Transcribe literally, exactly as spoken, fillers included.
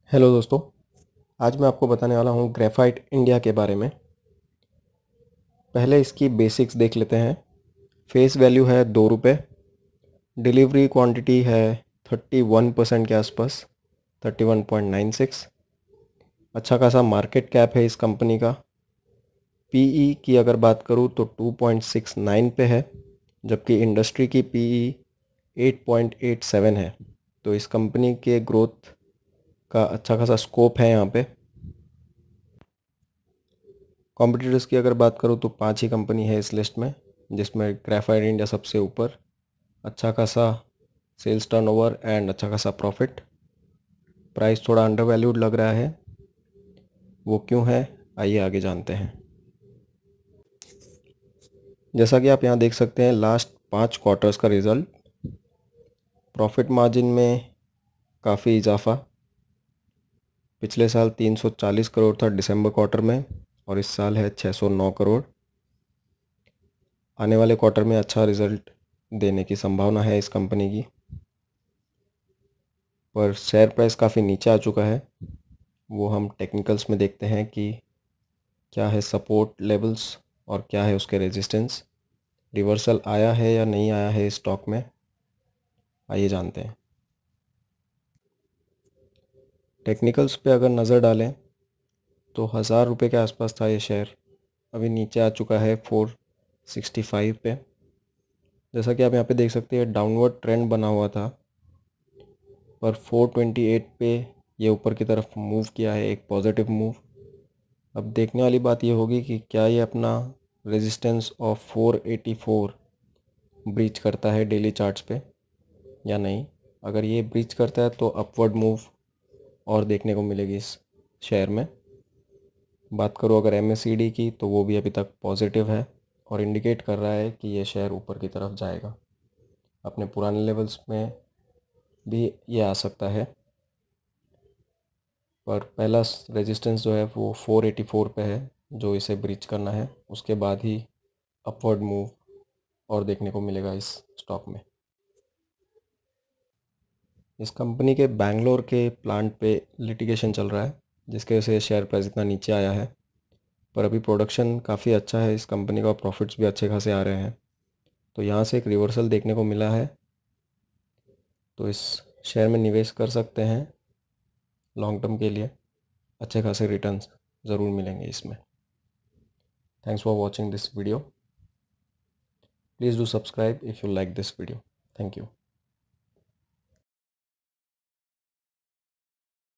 Hello दोस्तों, आज मैं आपको बताने वाला हूँ ग्रेफाइट इंडिया के बारे में। पहले इसकी बेसिक्स देख लेते हैं। फेस वैल्यू है दो रुपये, डिलीवरी क्वांटिटी है थर्टी वन परसेंट के आसपास, thirty one point nine six. अच्छा खासा मार्केट कैप है इस कंपनी का। पीई की अगर बात करूँ तो टू पॉइंट सिक्स नाइन पे है, जबकि इंडस्ट्री की PE eight point eight seven है। तो इस कंपनी के ग्रोथ का अच्छा खासा स्कोप है यहाँ पे। कॉम्पिटिटर्स की अगर बात करूँ तो पांच ही कंपनी है इस लिस्ट में, जिसमें ग्रेफाइट इंडिया सबसे ऊपर। अच्छा खासा सेल्स टर्नओवर एंड अच्छा खासा प्रॉफिट। प्राइस थोड़ा अंडर वैल्यूड लग रहा है, वो क्यों है आइए आगे जानते हैं। जैसा कि आप यहाँ देख सकते हैं, लास्ट पाँच क्वार्टर्स का रिजल्ट। प्रॉफिट मार्जिन में काफ़ी इजाफा। पिछले साल तीन सौ चालीस करोड़ था दिसंबर क्वार्टर में, और इस साल है छः सौ नौ करोड़। आने वाले क्वार्टर में अच्छा रिजल्ट देने की संभावना है इस कंपनी की, पर शेयर प्राइस काफ़ी नीचे आ चुका है। वो हम टेक्निकल्स में देखते हैं कि क्या है सपोर्ट लेवल्स और क्या है उसके रेजिस्टेंस। रिवर्सल आया है या नहीं आया है स्टॉक में, आइए जानते हैं। टेक्निकल्स पे अगर नज़र डालें तो हज़ार रुपये के आसपास था ये शेयर, अभी नीचे आ चुका है फोर सिक्सटी फाइव पे। जैसा कि आप यहाँ पे देख सकते हैं, डाउनवर्ड ट्रेंड बना हुआ था, पर फोर ट्वेंटी एट पे ये ऊपर की तरफ मूव किया है, एक पॉजिटिव मूव। अब देखने वाली बात ये होगी कि क्या ये अपना resistance of four eighty four breach करता है डेली चार्ट्स पे या नहीं। अगर ये ब्रीच करता है तो अपवर्ड मूव और देखने को मिलेगी इस शेयर में। बात करूँ अगर एम की, तो वो भी अभी तक पॉजिटिव है और इंडिकेट कर रहा है कि ये शेयर ऊपर की तरफ जाएगा। अपने पुराने लेवल्स में भी ये आ सकता है, पर पहला रेजिस्टेंस जो है वो फोर एटी फोर पे है, जो इसे ब्रीच करना है। उसके बाद ही अपवर्ड मूव और देखने को मिलेगा इस स्टॉक में। इस कंपनी के बैंगलोर के प्लांट पे लिटिगेशन चल रहा है, जिसके वजह से शेयर प्राइस इतना नीचे आया है। पर अभी प्रोडक्शन काफ़ी अच्छा है इस कंपनी का, प्रॉफिट्स भी अच्छे खासे आ रहे हैं, तो यहाँ से एक रिवर्सल देखने को मिला है। तो इस शेयर में निवेश कर सकते हैं लॉन्ग टर्म के लिए, अच्छे खासे रिटर्न्स ज़रूर मिलेंगे इसमें। Thanks for watching this video. Please do subscribe if you like this video. Thank you.